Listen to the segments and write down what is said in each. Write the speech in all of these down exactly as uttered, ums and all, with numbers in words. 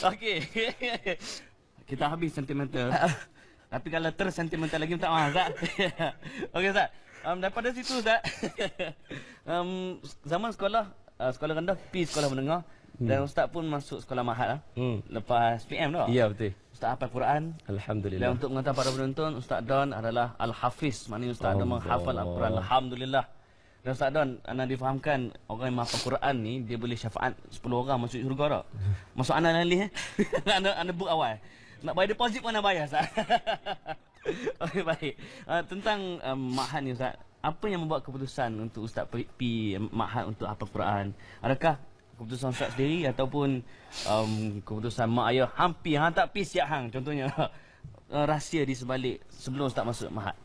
Okey. Kita habis sentimental. Tapi kalau tersentimental lagi minta maaf, Ustaz. Okey, Ustaz. Um, daripada situ, Ustaz. um, zaman sekolah, uh, sekolah rendah, pergi sekolah menengah. Hmm. Dan Ustaz pun masuk sekolah mahad lah. Hmm. Lepas P M tu. Ya, betul. Ustaz hafal Quran. Alhamdulillah. Dan untuk mengatakan para penonton, Ustaz Don adalah Al-Hafiz. Maknanya Ustaz Don menghafal Al-Quran. Alhamdulillah. Dan Ustaz Don, anda difahamkan orang yang menghafal Quran ni, dia boleh syafaat sepuluh orang masuk syurga tak? Masuk anda nalih eh? anda, anda book awal. Nak bayar deposit pun anda bayar, Ustaz. Okey, baik. Uh, tentang um, mahad ni, Ustaz. Apa yang membuat keputusan untuk Ustaz pergi mahad untuk hafal Quran? Adakah keputusan Ustaz sendiri ataupun um, keputusan mak ayah hampir hang tak pi siap hang contohnya uh, rahsia di sebalik sebelum Ustaz masuk mahad?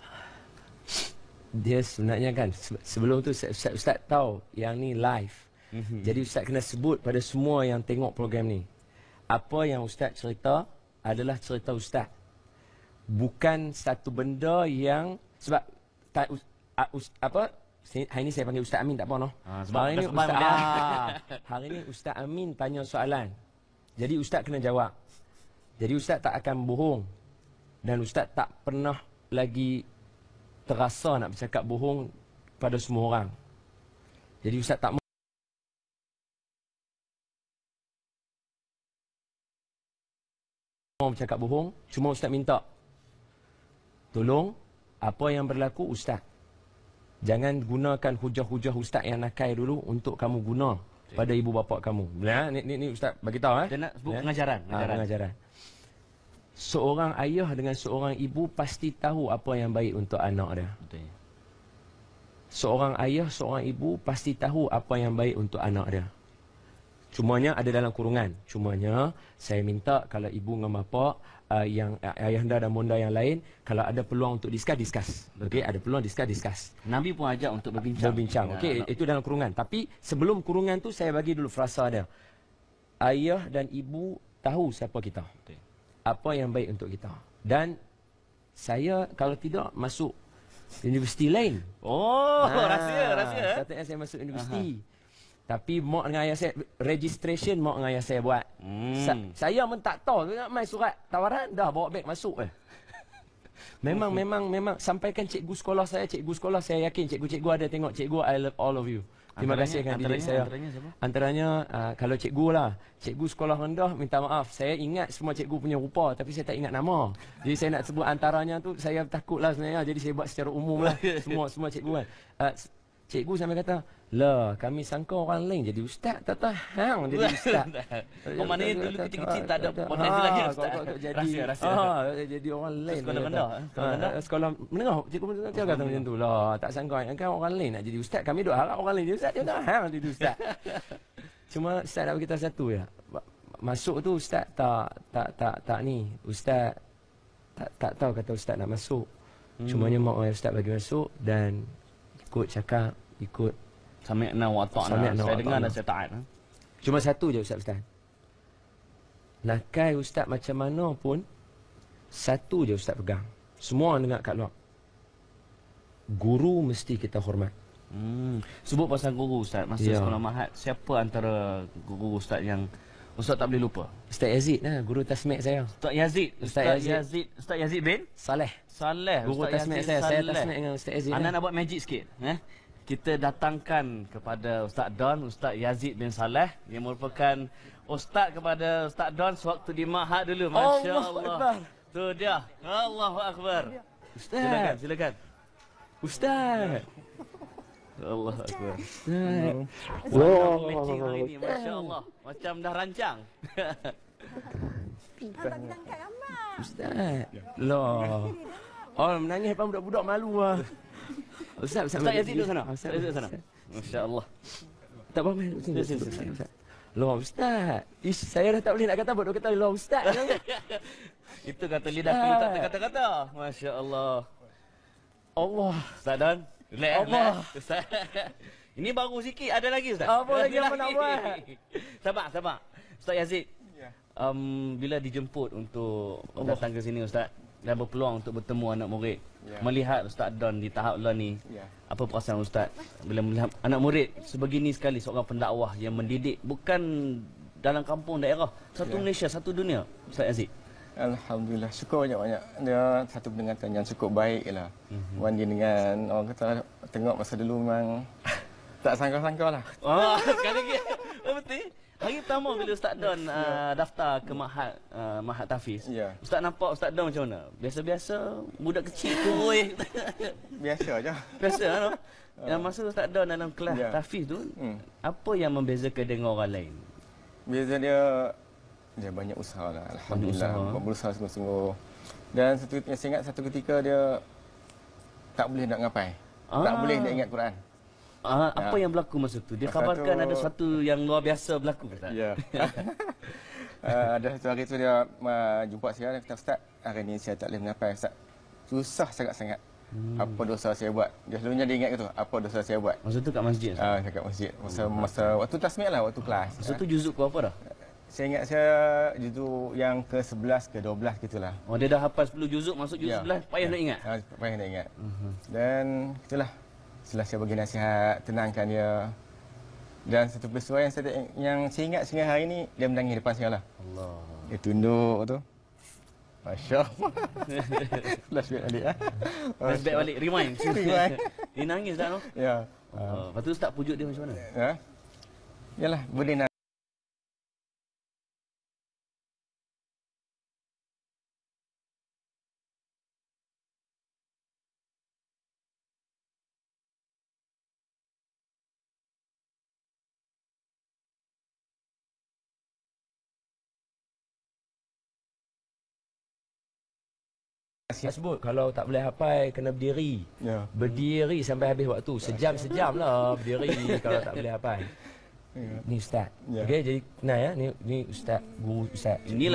Dia sebenarnya kan sebelum tu Ustaz, Ustaz tahu yang ni live. Mm-hmm. Jadi Ustaz kena sebut pada semua yang tengok program ni. Apa yang Ustaz cerita adalah cerita Ustaz. Bukan satu benda yang sebab ta, us, uh, us, apa hari ini saya panggil Ustaz Amin tak apa noh. Ha, sebab hari ini Ustaz ah, hari ini Ustaz Amin tanya soalan. Jadi Ustaz kena jawab. Jadi Ustaz tak akan bohong. Dan Ustaz tak pernah lagi terasa nak bercakap bohong pada semua orang. Jadi Ustaz tak mau bercakap bohong, cuma Ustaz minta tolong apa yang berlaku Ustaz. Jangan gunakan hujah-hujah Ustaz yang nakal dulu untuk kamu guna pada ibu bapa kamu. Nah, ni, ni, ni Ustaz bagi tahu eh. Dia nak sebut ya? pengajaran, pengajaran. Ha, pengajaran. Seorang ayah dengan seorang ibu pasti tahu apa yang baik untuk anak dia. Betul. Seorang ayah, seorang ibu pasti tahu apa yang baik untuk anak dia. Cumanya ada dalam kurungan. Cumanya saya minta kalau ibu dengan bapa uh, yang uh, ayahanda dan bonda yang lain, kalau ada peluang untuk diskus, diskus. Okey, ada peluang diskus, diskus. Nabi pun ajak untuk berbincang. Berbincang. Okey, itu dalam kurungan. Tapi sebelum kurungan tu saya bagi dulu frasa dia. Ayah dan ibu tahu siapa kita. Okay. Apa yang baik untuk kita. Dan saya kalau tidak masuk universiti lain. Oh, ha, rahsia, rahsia. Sepatutnya saya masuk universiti. Aha. Tapi mak dengan ayah saya, registration mak dengan ayah saya buat. Hmm. Sa saya pun tak tahu, nak main surat tawaran, dah bawa beg masuk eh. Memang, memang, memang, sampaikan cikgu sekolah saya, cikgu sekolah saya yakin, cikgu-cikgu ada tengok, cikgu I love all of you. Terima antaranya, kasih kan didik saya. Antaranya siapa? Antaranya, uh, kalau cikgu lah, cikgu sekolah rendah, minta maaf. Saya ingat semua cikgu punya rupa, tapi saya tak ingat nama. Jadi saya nak sebut antaranya tu, saya takut lah sebenarnya. Jadi saya buat secara umum lah, semua semua cikgu kan. Uh, cikgu sampai kata, lah, kami sangka orang lain jadi ustaz, tak tahu hang jadi ustaz. Oh, mana dulu kecil-kecil tak ada potensi lagi ustaz. Jadi ah, jadi orang lain. Sekolah rendah, sekolah rendah. Sekolah menengah, cikgu menengah dia kata macam tu lah, tak sangka kan orang lain nak jadi ustaz. Kami duk harap orang lain jadi ustaz, dia tak hang jadi ustaz. Cuma ustaz nak beritahu satu ya. Masuk tu ustaz tak tak tak tak ni, ustaz tak tak tahu kata ustaz nak masuk. Cumanya mak ayah ustaz bagi masuk dan ikut cakap, ikut sami'na wa ata'na. Saya dengar dan saya taat. Cuma satu je Ustaz Ustaz. Nakal Ustaz macam mana pun, satu je Ustaz pegang. Semua orang dengar kat luar. Guru mesti kita hormat. Hmm. Sebut pasal guru Ustaz. Masa ya. sekolah mahad, siapa antara guru Ustaz yang Ustaz tak boleh lupa? Ustaz Yazid lah, guru tasmik saya. Ustaz Yazid. Ustaz, Ustaz Yazid. Yazid. Ustaz Yazid bin? Saleh. Saleh. Guru tasmik saya. Saleh. Saya tasmik dengan Ustaz Yazid. Anda lah. nak buat magic sikit. Eh? Kita datangkan kepada Ustaz Don, Ustaz Yazid bin Saleh yang merupakan ustaz kepada Ustaz Don sewaktu di mahad dulu. Masya Allah. Tu dia. Allahu Akbar. Ustaz. Silakan, silakan. Ustaz. Allahu Akbar. Ustaz. Wow. Matching hari ini, Masya Allah. Macam dah rancang. Ustaz. Loh. Oh, menangis depan budak-budak malu lah. Ustaz, Ustaz, Ustaz Yazid duduk sana. Ustaz duduk sana. Masya-Allah. Tak apa main sini. Ustaz. Loh, Ustaz. Ish, saya dah tak boleh nak kata apa, dok kata loh Ustaz. Itu kata lidahku tak ada kata-kata. Masya-Allah. Allah. Ustaz Don, relax Allah. Ustaz. Ini baru sikit, ada lagi Ustaz. Apa lagi apa nak buat? Sabar, sabar. Ustaz Yazid. Um, bila dijemput untuk Allah. datang ke sini Ustaz dan berpeluang untuk bertemu anak murid, yeah. melihat Ustaz Don di tahap lah ni, yeah. apa perasaan Ustaz bila melihat anak murid sebegini sekali seorang pendakwah yang mendidik bukan dalam kampung daerah. Satu Ya. Malaysia, satu dunia, Ustaz Aziz. Alhamdulillah, syukur banyak-banyak. Dia satu pendekatan yang cukup baik lah. Mm-hmm. Banding dengan orang kata tengok masa dulu memang tak sangka-sangka lah. Oh, sekali lagi. Oh, betul. Hari pertama bila Ustaz Don uh, daftar ke Mahat uh, Mahat Tahfiz. Ya. Ustaz nampak Ustaz Don macam mana? Biasa-biasa budak kecil kurus. Biasa aja. Biasa no? Yang masa Ustaz Don dalam kelas Ya. Tahfiz tu, Hmm. apa yang membezakan dengan orang lain? Beza dia dia banyak usaha lah. Alhamdulillah. usaha. Berusaha sungguh-sungguh. Dan satu yang saya ingat satu ketika dia tak boleh nak ngapai. Ah. Tak boleh nak ingat Quran. Ah, apa Ya. yang berlaku masa tu? Dia Masa khabarkan tu- ada sesuatu yang luar biasa berlaku, Ustaz. Ya. uh, ada satu hari tu dia uh, jumpa saya, dia kata, Ustaz, hari ni saya tak boleh mengapai, Ustaz. Susah sangat-sangat. Hmm. Apa dosa saya buat? Dia selalunya dia ingat gitu, apa dosa saya buat? Masa tu kat masjid. Ustaz. Ah, uh, kat masjid. Masa masa waktu tasmiyah lah, waktu kelas. Masa tu juzuk ke apa dah? Saya ingat saya juzuk yang ke sebelas ke dua belas gitulah. Oh, dia dah hafal sepuluh juzuk, masuk juzuk Ya. sebelas, payah Ya. nak ingat. Ah, payah nak ingat. Uh-huh. Dan itulah. Setelah saya bagi nasihat, tenangkan dia. Dan satu peristiwa yang saya, yang saya ingat sehingga hari ini, dia menangis depan saya lah. Allah. Dia tunduk tu. Masya Allah. Flashback balik. ah. Flashback balik, rewind. Rewind. Dia nangis tak no? Ya. Oh, lepas tu Ustaz pujuk dia macam mana? Ha? Yalah, boleh nak. Saya sebut kalau tak boleh hafal kena berdiri. Ya. Berdiri sampai habis waktu. Sejam-sejam lah berdiri kalau tak boleh hafal. Ya. Ni ustaz. Ya. Okey, jadi kenal ya. Ni ni ustaz, guru ustaz. Inilah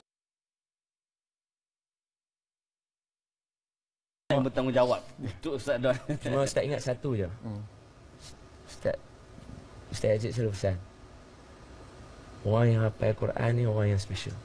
yang bertanggungjawab. Untuk Ustaz Don. Cuma ustaz ingat satu je. Hmm. Ustaz Ustaz Aziz selalu pesan. Orang yang hafal Quran ni orang yang special.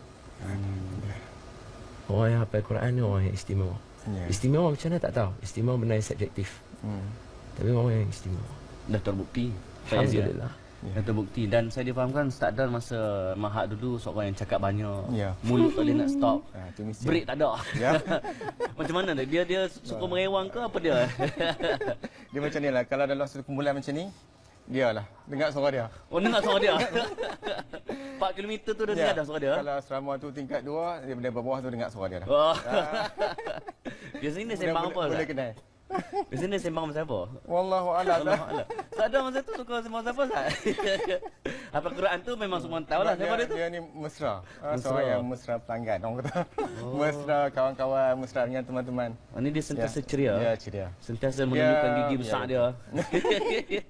Orang yang hafal Quran ni orang yang istimewa. Ya. Istimewa macam mana tak tahu. Istimewa benda yang subjektif. Hmm. Tapi orang yang istimewa. Dah terbukti. Saya Aziz. Alhamdulillah. Dah terbukti. Dan saya difahamkan Ustaz Don masa Mahat dulu seorang yang cakap banyak. Ya. Mulut tak boleh nak stop. Ah, tu mesti. Break tak ada. Ya. Macam mana dia? Dia dia suka merewang ke apa dia? Dia macam ni lah. Kalau dalam satu kumpulan macam ni, dia lah. Dengar suara dia. Oh, dengar suara dia. empat kilometer tu dah dengar dah suara dia. Kalau asrama tu tingkat dua, dia dari bawah tu dengar suara dia dah. Oh. Ah. Biasanya dia sembang apa? Boleh Ustaz? kenal. Biasanya dia sembang pasal apa? Wallahu a'lam. Allah Allah. Ustaz Don masa tu suka sembang pasal apa Ustaz? Apa Quran tu memang semua tahu lah siapa dia tu. Dia ni mesra. Ah, Mesra. seorang yang mesra pelanggan orang kata. Mesra kawan-kawan, mesra dengan teman-teman. Oh, ni dia sentiasa ceria. Ya, ceria. Sentiasa menunjukkan gigi ya, besar betul. dia.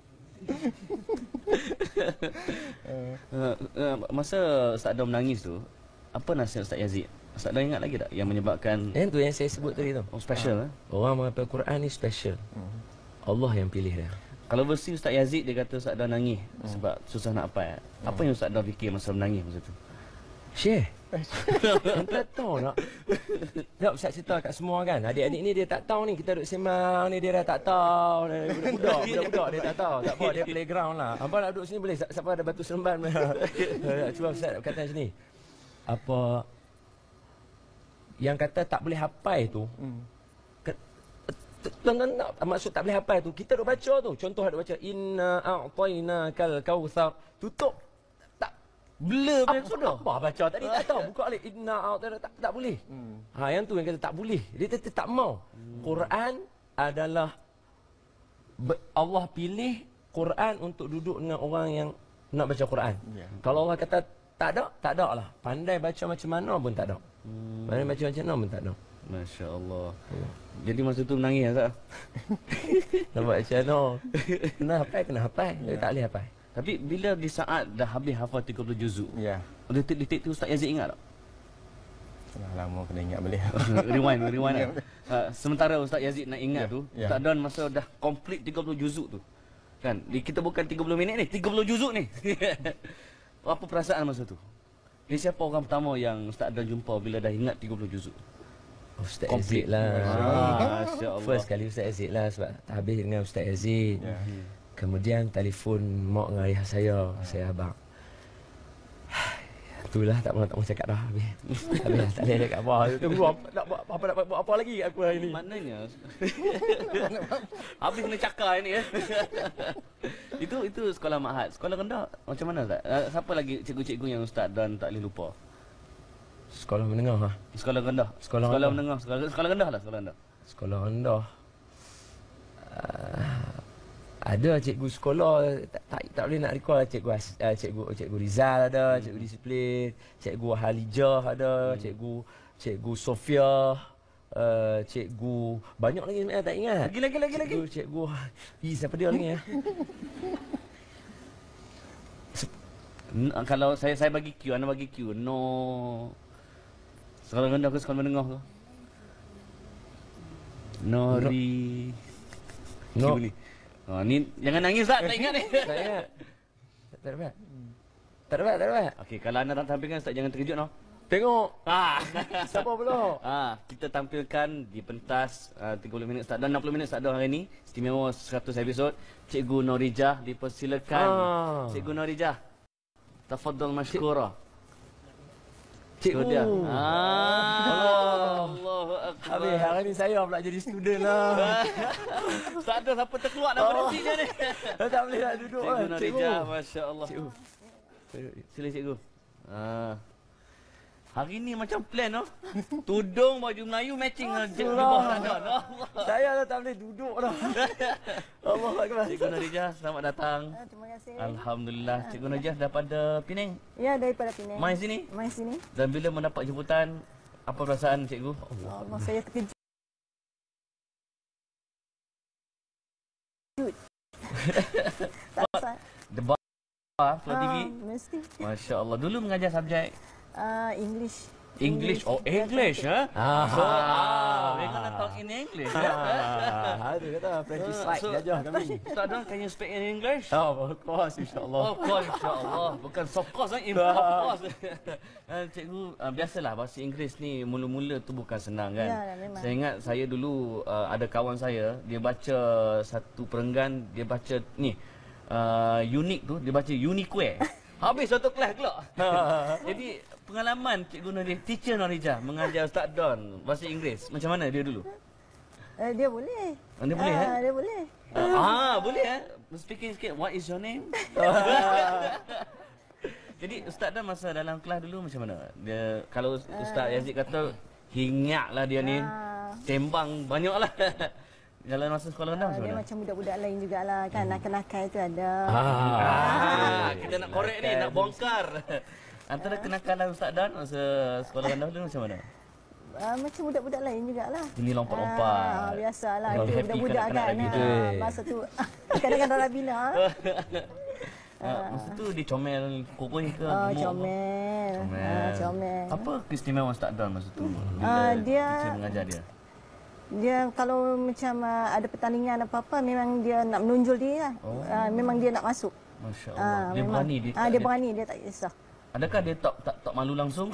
Uh, uh, masa Ustaz Don menangis tu, apa nasihat Ustaz Yazid? Ustaz Don ingat lagi tak yang menyebabkan Yang tu yang saya sebut tadi tu. oh, special eh? Orang menghafal Quran ni special. Allah yang pilih dia. Kalau versi Ustaz Yazid dia kata Ustaz Don nangis sebab susah nak hafal. Apa yang Ustaz Don fikir masa menangis masa tu? Syekh. Anda tahu nak? Tak Ustaz cerita kat semua kan. Adik-adik ni dia tak tahu ni. Kita duduk sembang ni dia dah tak tahu. Budak-budak, budak-budak dia tak tahu. Tak apa, dia playground lah. Abang nak duduk sini boleh? Siapa ada batu seremban? Cuba Ustaz kata macam ni. Apa yang kata tak boleh hafal tu. Tuan-tuan tak maksud tak boleh hafal tu. Kita duk baca tu. Contoh duk baca inna a'tainakal kautsar. Tutup. Tak blur punya sudah. Apa baca tadi tak tahu. Buka balik inna a'tainakal tak tak boleh. Hmm. Ha yang tu yang kata tak boleh. Dia kata tak mau. Hmm. Quran adalah Allah pilih Quran untuk duduk dengan orang yang nak baca Quran. Yeah. Kalau Allah kata tak ada, tak ada lah. Pandai baca macam mana pun tak ada. Hmm. Pandai baca macam mana pun tak ada. Masya Allah. Jadi masa tu menangis tak? Nampak macam mana? Kena hafal, kena hafal. Dia tak boleh hafal. Tapi bila di saat dah habis hafal tiga puluh juzuk, Ya. detik-detik tu Ustaz Yazid ingat tak? Dah lama kena ingat balik. rewind, rewind lah. Uh, sementara Ustaz Yazid nak ingat Ya, tu, ya. Ustaz Don masa dah complete tiga puluh juzuk tu. Kan? Di, kita bukan tiga puluh minit ni, tiga puluh juzuk ni. Apa perasaan masa tu? Ni siapa orang pertama yang Ustaz Don jumpa bila dah ingat tiga puluh juzuk? Ustaz Complete. Aziz lah. Ah, Masya Allah. First kali Ustaz Aziz lah sebab habis dengan Ustaz Aziz. Ya. Kemudian telefon mak dengan ayah saya, saya abang. Itulah tak mau tak mau cakap dah. Habis. Habis tak boleh cakap apa. Tunggu apa nak buat apa nak buat apa lagi aku hari ni. Maknanya habis kena cakar ni ya. itu itu sekolah Ma'had. Sekolah rendah macam mana Ustaz? Uh, siapa lagi cikgu-cikgu yang Ustaz Dan tak boleh lupa? Sekolah menengah ha. Sekolah rendah. Sekolah sekolah rendah. menengah, sekolah sekolah rendah lah, sekolah rendah. Sekolah rendah. Uh, ada cikgu sekolah tak, tak tak boleh nak recall cikgu uh, cikgu cikgu Rizal ada, hmm. cikgu disiplin, cikgu Halijah ada, hmm. cikgu cikgu Sofia, uh, cikgu banyak lagi sebenarnya tak ingat. Lagi lagi lagi cikgu, lagi. Cikgu Ih, siapa dia lagi ya? N- kalau saya saya bagi Q, anda bagi Q. No. Sekolah rendah ke sekolah menengah ke? Nori. No. Q ni. Oh, ni jangan nangis tak, tak ingat ni. Tak ingat. Tak tak dapat. Tak dapat, tak dapat. Okey, kalau anda tak tampilkan Ustaz jangan terkejut noh. Tengok. Ah. Siapa pula? Ah, kita tampilkan di pentas uh, tiga puluh minit Ustaz Dan, enam puluh minit Ustaz Dan hari ni. Istimewa seratus episod. Cikgu Norijah dipersilakan. Ah. Cikgu Norijah. Tafadhal mashkura. Cikgu. Dia. Ah. Allahu akbar. Habis hari ni saya pula jadi student lah. Tak ada siapa terkeluar nak berhenti je ni. Tak boleh nak duduk Cikgu lah. Norijah, masya-Allah. Cikgu. Sila cikgu. Ah. Hari ni macam plan oh. Tudung baju Melayu matching dengan cikgu di bawah Ustaz Dan. Allah. Saya dah tak boleh duduk dah. Allah Akbar. Cikgu Norijah, selamat datang. Ah, terima kasih. Alhamdulillah. Cikgu Norijah daripada Penang. Ya, daripada Penang. Mai sini. Mai sini. Dan bila mendapat jemputan, apa perasaan cikgu? Allah, Allah saya terkejut. Rasa, Debat Keluar T V. ah, mesti. Masya Allah. Dulu mengajar subjek Ah, English. English. Oh, English, ha? Ah. So, ah, we're gonna talk in English. Ah, tu kata practice slide So, aja kami. Ustaz Dan, can you speak in English? Oh, of course insya-Allah. Of course, insya-Allah. Bukan soft course, eh? Of course. Ah, cikgu, uh, biasalah bahasa Inggeris ni mula-mula tu bukan senang kan. Ya, memang. Saya ingat saya dulu uh, ada kawan saya, dia baca satu perenggan, dia baca ni uh, unik tu, dia baca unique. Habis satu kelas kelak. Jadi pengalaman Cikgu Norijah, teacher Norijah mengajar Ustaz Don bahasa Inggeris. Macam mana dia dulu? Uh, dia boleh. Ah, dia boleh, ah, eh? Dia boleh. Ah, boleh eh? Speaking sikit, what is your name? Jadi Ustaz Don masa dalam kelas dulu macam mana? Dia kalau Ustaz Yazid kata hinyaklah dia ni. Ah. Sembang banyaklah. Dalam masa sekolah rendah Ah, macam dia mana? macam budak-budak lain jugalah kan. Hmm. Nakal-nakal tu ada. Ah, kita nak korek ni, nak bongkar. Antara kenakalan Ustaz Dan masa sekolah rendah dulu macam mana? Ah, macam budak-budak lain jugalah. Ini lompat-lompat. Ah, biasalah. Kalau Itu happy budak-budak kanak-kanak kan. lagi tu. Ah, masa tu kadang-kadang dah bina. Ah, masa tu dia comel kurus ke? Oh, gemuk ke? comel. Ah, comel. Apa keistimewaan Ustaz Dan masa tu? Bila Ah, dia- teacher mengajar dia. Dia kalau macam uh, ada pertandingan apa-apa memang dia nak menonjol dia lah. Oh. Uh, memang dia nak masuk. Masya Allah. Ah, dia memang. berani. Dia, Ah, dia berani, dia tak kisah. Adakah dia tak tak, tak malu langsung?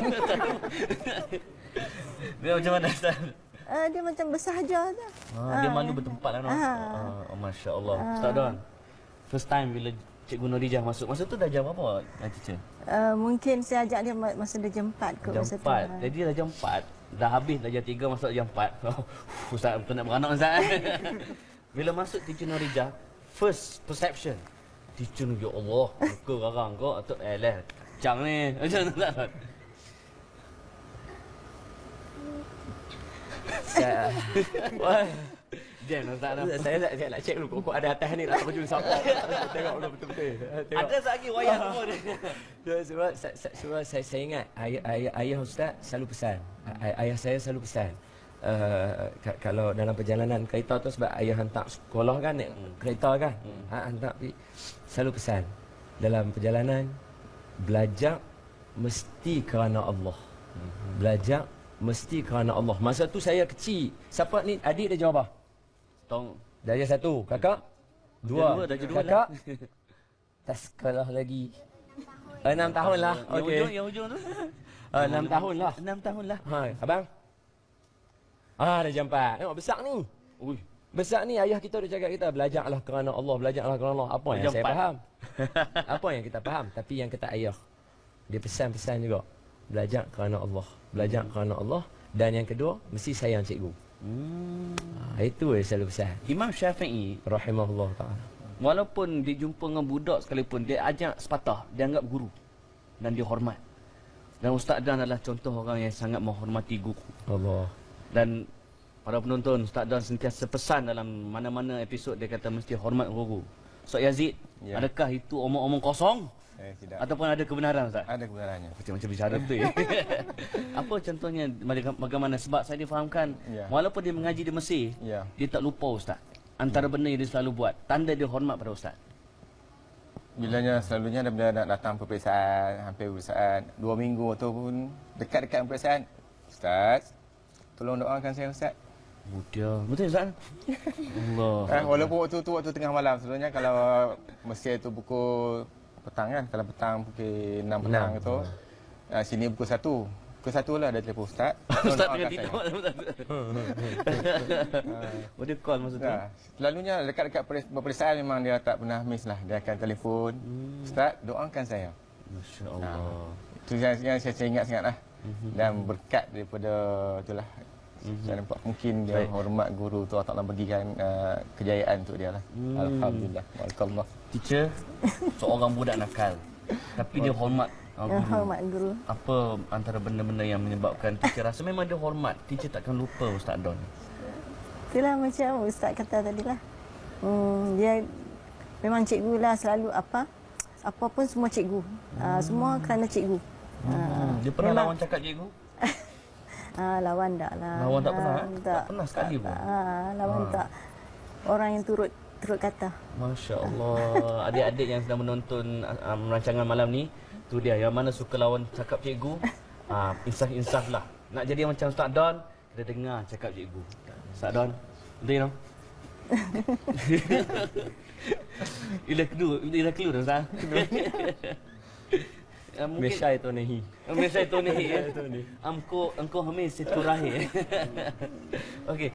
Dia macam mana Ustaz? Uh, dia macam bersahaja je. Ah, dia malu bertempat lah. No? Ah. Ah, oh, Masya Allah. Ustaz Don, first time bila Cikgu Norijah masuk, masa tu dah jam apa, ah, teacher? Uh, mungkin saya ajak dia ma- masa dia jam empat kot. Jam masa tu. empat. Ah. Jadi dah jam empat. Dah habis dah jam tiga masuk jam empat. Oh, Ustaz betul nak beranak Ustaz. Bila masuk Teacher Norijah, first perception. Teacher ni, ya Allah, muka garang kau. Atau, eh lah, kacang ni. Macam mana Ustaz? Saya, wah, Jam Ustaz dah. saya nak saya nak check dulu pokok ada atas ni nak terjun siapa. Tengok dulu betul-betul. Tengok. Ada lagi wayang semua ni. Ya, sebab, sa- sa- sebab saya, saya ingat ayah, ayah, ayah Ustaz selalu pesan. Ay- ayah saya selalu pesan. Uh, ka- kalau dalam perjalanan kereta tu sebab ayah hantar sekolah kan naik Hmm. kereta kan. Hmm. Ha, hantar pergi. Selalu pesan. Dalam perjalanan belajar mesti kerana Allah. Hmm. Belajar mesti kerana Allah. Masa tu saya kecil. Siapa ni adik dia jawab apa? Tong. Darjah satu, kakak dua, dua, darjah dua kakak lah. tak sekolah lagi. Enam tahun lah. Yang Okey. hujung, yang hujung tu. Ah, enam tahun lah. Enam tahun lah. Ha, abang. Ah, dah jam empat. Tengok besar ni. Ui. Besar ni ayah kita dah cakap kita belajarlah kerana Allah, belajarlah kerana Allah. Apa yang Jam saya empat. faham? Apa yang kita faham? Tapi yang kata ayah, dia pesan-pesan juga. Belajar kerana Allah. Belajar hmm. kerana Allah. Dan yang kedua, mesti sayang cikgu. Hmm. Ha, itu yang selalu pesan. Imam Syafi'i rahimahullah ta'ala, walaupun dia jumpa dengan budak sekalipun, dia ajak sepatah, dia anggap guru. Dan dia hormat. Dan Ustaz Dan adalah contoh orang yang sangat menghormati guru. Allah. Dan para penonton, Ustaz Dan sentiasa pesan dalam mana-mana episod, dia kata mesti hormat guru. Ustaz Yazid, ya. Adakah itu omong-omong kosong? Eh, tidak. Ataupun ada kebenaran, Ustaz? Ada kebenarannya. Macam-macam bicara betul. Apa contohnya, bagaimana? Sebab saya difahamkan, ya. walaupun dia mengaji di Mesir, ya. dia tak lupa, Ustaz. Antara benda yang dia selalu buat, tanda dia hormat pada Ustaz. Bilanya selalunya ada bila nak datang peperiksaan, hampir peperiksaan dua minggu ataupun dekat-dekat peperiksaan, Ustaz, tolong doakan saya, Ustaz. Mudah. Betul, Ustaz? Allah. Eh, walaupun waktu tu waktu tengah malam, selalunya kalau Mesir tu pukul petang kan, kalau petang pukul enam petang itu, uh, sini pukul satu. Pukul satu lah ada telefon Ustaz. Ustaz dengan tidur. Oh, dia call masa tu. Nah, selalunya dekat-dekat peperiksaan memang dia tak pernah miss lah. Dia akan telefon, hmm. Ustaz, doakan saya. Masya Allah. Itu yang, yang saya, saya ingat sangat lah. Mm-hmm. Dan berkat daripada itulah. Mm-hmm. Saya nampak mungkin dia Baik. hormat guru tu, Allah Ta'ala bagikan uh, kejayaan untuk dia lah. Hmm. Alhamdulillah. Waalaikumsalam. Teacher, seorang budak nakal. Tapi dia hormat uh, guru. Hormat guru. Apa antara benda-benda yang menyebabkan teacher rasa memang dia hormat, teacher takkan lupa Ustaz Don? Itulah macam Ustaz kata tadi lah. Hmm, dia memang cikgu lah, selalu apa. Apa pun semua cikgu. Hmm. Uh, semua kerana cikgu. Hmm. Uh, dia pernah memang lawan cakap cikgu? Ah, lawan tak lah. Lawan tak pernah? Ah, tak. tak pernah sekali pun? Ah, lawan ah. tak. Orang yang turut turut kata. Masya Allah. Adik-adik yang sedang menonton um, rancangan malam ni, tu dia. Yang mana suka lawan cakap cikgu, uh, insaf-insaf lah. Nak jadi macam Ustaz Don, kita dengar cakap cikgu. Ustaz Don, betul no? Ila clue, ila clue dah Ustaz. Uh, mungkin Mesai tu nehi. Mesai tu nehi. Amko engkau hamis itu rahir. Okey.